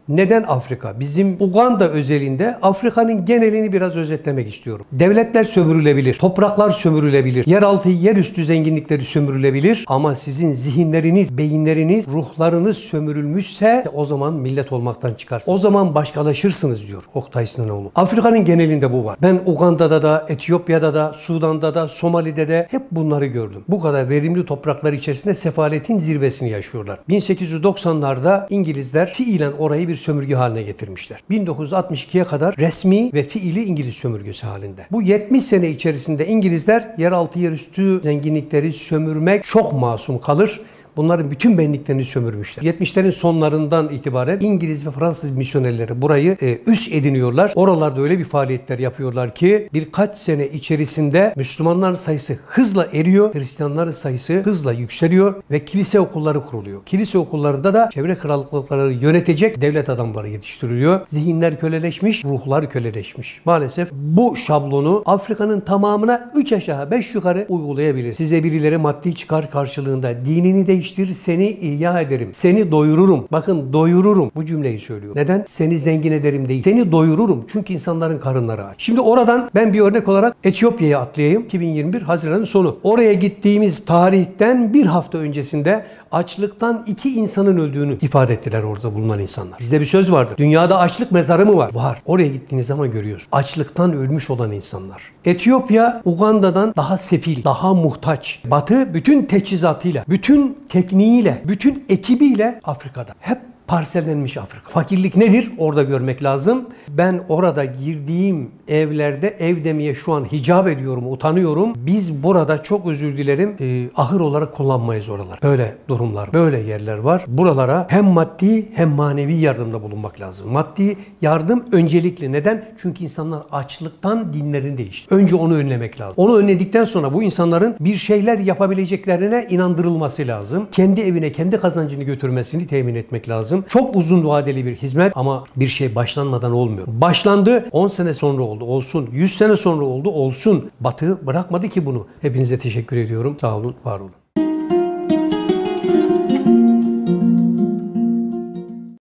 Neden Afrika? Bizim Uganda özelinde Afrika'nın genelini biraz özetlemek istiyorum. Devletler sömürülebilir, topraklar sömürülebilir, yeraltı, yerüstü zenginlikleri sömürülebilir ama sizin zihinleriniz, beyinleriniz, ruhlarınız sömürülmüşse o zaman millet olmaktan çıkarsınız. O zaman başkalaşırsınız diyor Oktay Sinanoğlu. Afrika'nın genelinde bu var. Ben Uganda'da da, Etiyopya'da da, Sudan'da da, Somali'de de hep bunları gördüm. Bu kadar verimli topraklar içerisinde sefaletin zirvesini yaşıyorlar. 1890'larda İngilizler fiilen orayı bir sömürge haline getirmişler. 1962'ye kadar resmi ve fiili İngiliz sömürgesi halinde. Bu 70 sene içerisinde İngilizler yeraltı yerüstü zenginlikleri sömürmek çok masum kalır. Bunların bütün benliklerini sömürmüşler. 70'lerin sonlarından itibaren İngiliz ve Fransız misyonerleri burayı üs ediniyorlar. Oralarda öyle bir faaliyetler yapıyorlar ki birkaç sene içerisinde Müslümanların sayısı hızla eriyor, Hristiyanların sayısı hızla yükseliyor ve kilise okulları kuruluyor. Kilise okullarında da çevre krallıkları yönetecek devlet adamları yetiştiriliyor. Zihinler köleleşmiş, ruhlar köleleşmiş. Maalesef bu şablonu Afrika'nın tamamına 3 aşağı 5 yukarı uygulayabilir. Size birileri maddi çıkar karşılığında dinini değiştirir, seni ihya ederim, seni doyururum. Bakın doyururum bu cümleyi söylüyor. Neden? Seni zengin ederim değil. Seni doyururum. Çünkü insanların karınları aç. Şimdi oradan ben bir örnek olarak Etiyopya'ya atlayayım. 2021 Haziran'ın sonu. Oraya gittiğimiz tarihten bir hafta öncesinde açlıktan 2 insanın öldüğünü ifade ettiler orada bulunan insanlar. Bizde bir söz vardır. Dünyada açlık mezarı mı var? Var. Oraya gittiğiniz zaman görüyoruz. Açlıktan ölmüş olan insanlar. Etiyopya Uganda'dan daha sefil, daha muhtaç. Batı bütün teçhizatıyla, bütün tekniğiyle, bütün ekibiyle Afrika'da. Hep parsellenmiş Afrika. Fakirlik nedir? Orada görmek lazım. Ben orada girdiğim evlerde ev demeye şu an hicap ediyorum, utanıyorum. Biz burada çok özür dilerim ahır olarak kullanmayız oralar. Böyle durumlar, böyle yerler var. Buralara hem maddi hem manevi yardımda bulunmak lazım. Maddi yardım öncelikli. Neden? Çünkü insanlar açlıktan dinlerini değişti. Önce onu önlemek lazım. Onu önledikten sonra bu insanların bir şeyler yapabileceklerine inandırılması lazım. Kendi evine, kendi kazancını götürmesini temin etmek lazım. Çok uzun vadeli bir hizmet ama bir şey başlanmadan olmuyor. Başlandı, 10 sene sonra oldu, olsun. 100 sene sonra oldu, olsun. Batı bırakmadı ki bunu. Hepinize teşekkür ediyorum. Sağ olun, var olun.